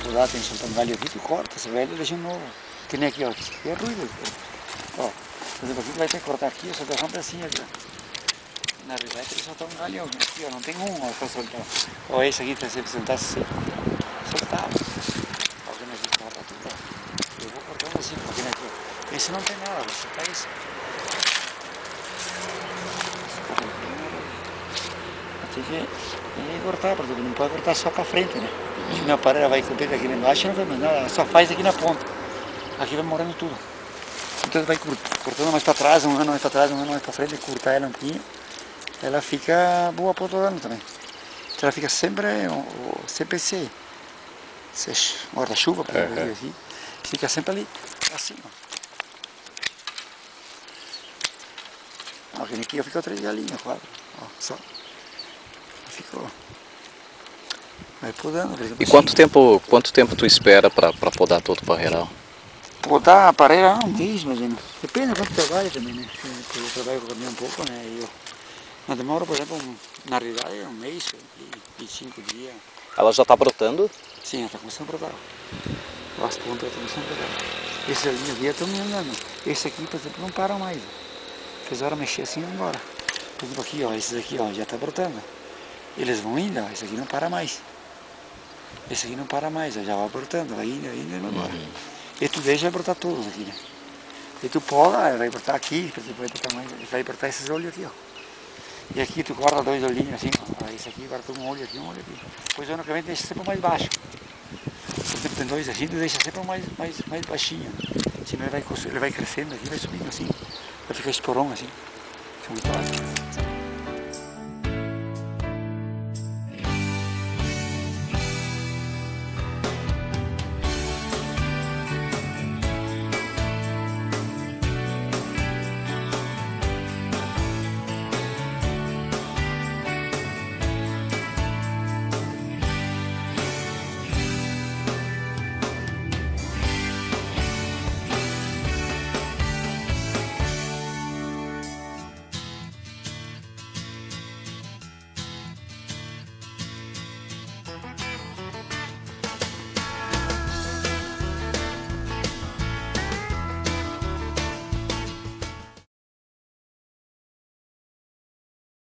podar, tem que soltar um galho aqui, tu corta, esse velho deixa um novo. Que nem aqui, ó, aqui é ruído. Ó, por exemplo, aqui tu vai ter que cortar aqui, só derrama assim, aqui, ó. Na realidade tem que soltar um galhão aqui, ó, não tem um, ó, pra soltar. Ó, esse aqui, se você soltar assim, soltar. Ó, vendo aqui, corta tudo, ó. Eu vou cortando assim, ó, vendo aqui, ó. Esse não tem nada, vou soltar esse. Tem que cortar, porque não pode cortar só com a frente, né? Se minha parede vai cobrir aqui embaixo, não vai mais nada, só faz aqui na ponta. Aqui vai morando tudo. Então vai cortando mais para trás, um ano mais para trás, um ano mais para frente, cortar ela um pouquinho. Ela fica boa para todo ano também. Então ela fica sempre esse guarda-chuva, para dizer assim. Fica sempre ali, assim, ó. Aqui eu fico 3 galinhas, 4, ó, só. Ficou. Vai podando, por exemplo. E quanto tempo tu espera para podar todo o parreiral? Podar a parreira um mês, mais ou menos. Depende de quanto trabalho também, né? Eu trabalho com o caminhão um pouco, né? Eu demoro, por exemplo, na realidade é um mês, 25 dias. Ela já está brotando? Sim, ela está começando a brotar. As pontas estão começando a brotar. Esses ali aqui estão me andando. Esse aqui, por exemplo, não para mais. Fez hora mexer assim e vai embora. Por exemplo, aqui, ó, esses aqui, ó, já está brotando. Eles vão indo, ó, esse aqui não para mais. Esse aqui não para mais, ó, já vai brotando, vai indo e vai embora. E tu deixa vai brotar todos aqui, né? E tu poda, vai brotar aqui, vai brotar esses olhos aqui, ó. E aqui tu corta 2 olhinhos assim, ó. Esse aqui corta um olho aqui, um olho aqui. Depois o ano que vem deixa sempre mais baixo. Por exemplo, tem 2 assim, tu deixa sempre mais baixinho. Senão ele vai crescendo aqui, vai subindo assim. Vai ficar esporão assim. Fica muito alto.